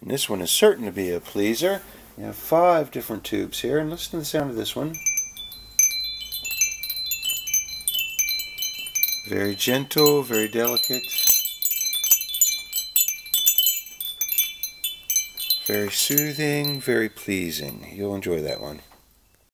And this one is certain to be a pleaser. You have 5 different tubes here, and listen to the sound of this one. Very gentle, very delicate. Very soothing, very pleasing. You'll enjoy that one.